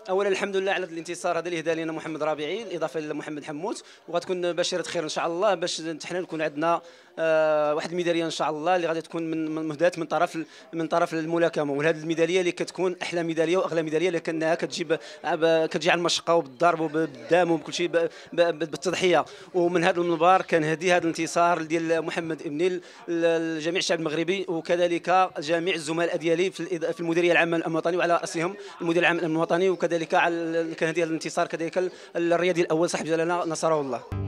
اولا الحمد لله على الانتصار هذا اللي هدا لنا محمد ربيعي اضافه لمحمد حموت، وغتكون بشيره خير ان شاء الله باش حنا نكون عندنا واحد الميداليه ان شاء الله اللي غادي تكون مهداه من طرف الملاكمه. وهذه الميداليه اللي كتكون احلى ميداليه واغلى ميداليه لكنها كتجي على المشقه وبالضرب وبالدم وبكل شيء بالتضحيه. ومن هذا المنبر كنهدي هذا الانتصار ديال محمد ابني لجميع الشعب المغربي، وكذلك جميع الزملاء ديالي في المديريه العامه للامن الوطني، وعلى راسهم المدير العام للامن الوطني، وكذلك كنهدي هذا الانتصار كذلك الرياضي الاول صاحب جلاله نصره الله.